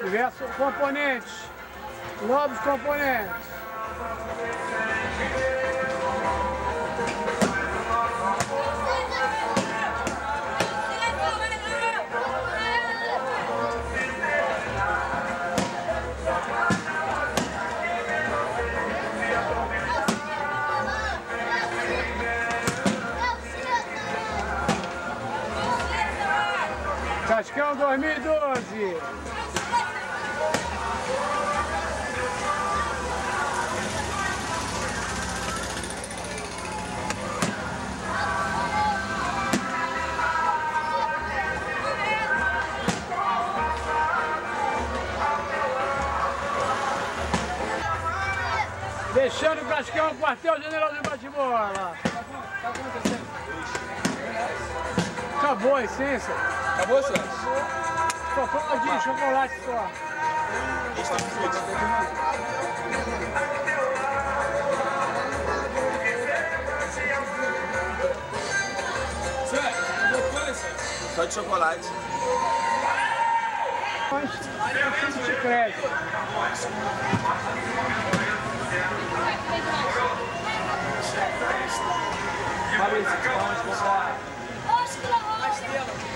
Diversos componentes. Novos componentes. Cascão 2012. Deixando o Cascão, quartel-general de bate-bola. Acabou a essência. Acabou, senhor? Só foi um de chocolate só. Só de chocolate. Mas de crédito. Fabrício, vamos comprar.